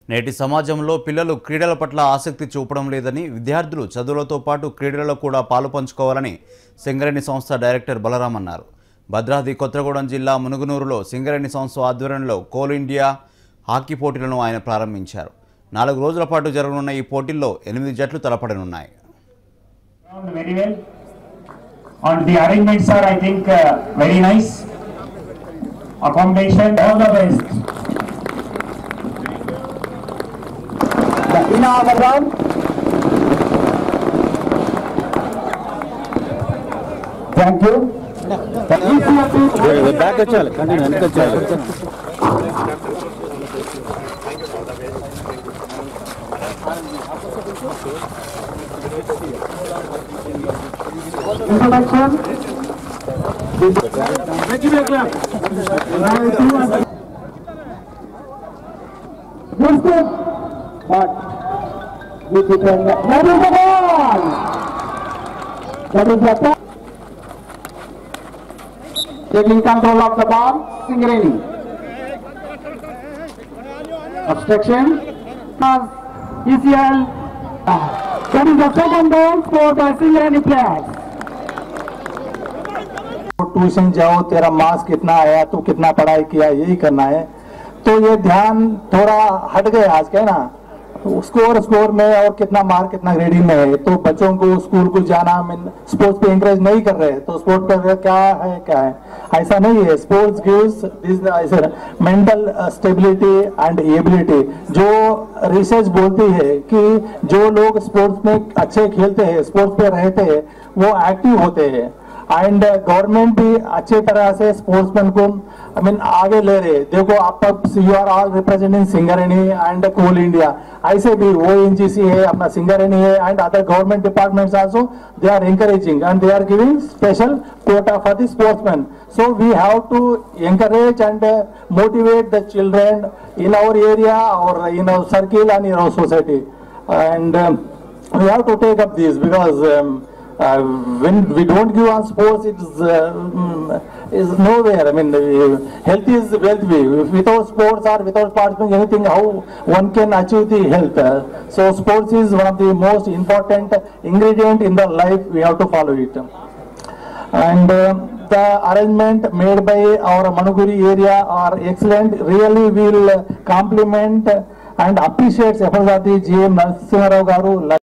నేటి సమాజంలో పిల్లలు క్రీడల పట్ల ఆసక్తి చూపడం లేదని విద్యార్థులు చదువులతో పాటు క్రీడలలో కూడా పాలుపంచుకోవాలని సింగరేణి సంస్థ డైరెక్టర్ బలరాం అన్నారు. భద్రాద్రి కొత్తగూడెం జిల్లా మునుగునూరులో సింగరేణి సంస్థ ఆధ్వర్యంలో కోల్ ఇండియా హాకీ పోటీలను ఆయన ప్రారంభించారు. 4 రోజుల పాటు జరగనున్న ఈ పోటీల్లో 8 జట్లు తలపడనున్నాయి. Very well. And the arrangements are, I think, very nice. Accommodation, all the best. The inaugural round. Thank you. Back a chale, continue, Introduction. But with it, that is the ball. That is the ball. Taking control of the ball, Singareni. Obstruction. ECL. That is the second ball for the Singareni players. Tuition जाओ, तेरा marks कितना आया, तू कितना पढ़ाई किया, यही करना है. तो ये ध्यान थोड़ा हट गया आज का, है ना. स्कोर में और कितना मार्क कितना ग्रेडिंग में है, तो बच्चों को स्कूल को जाना स्पोर्ट्स पे इंकरेज नहीं कर रहे. तो स्पोर्ट्स पे क्या है ऐसा नहीं है. Sports gives mental stability and ability. जो रिसर्च बोलती है कि जो लोग स्पोर्ट्स में अच्छे खेलते हैं, स्पोर्ट्स पे रहते हैं, वो एक्टिव होते हैं. एंड गवर्नमेंट भी अच्छे तरह से स्पोर्ट्समैन को आगे ले रहे. देखो आप you are all representing Singareni and Coal India. ऐसे भी वो एनजीसी है, अपना सिंगरेनी है, and other government departments also they are encouraging and they are giving special quota for the sportsmen. So we have to encourage and motivate the children in our area or in our circle and in our society. And we have to take up this because when we don't give on sports, it is nowhere. Health is wealth. Without sports or without participating anything, how one can achieve the health? So sports is one of the most important ingredient in the life. We have to follow it. And the arrangement made by our Manuguri area are excellent. Really, will compliment and appreciate efforts of the GM Narasimha Rao Garu.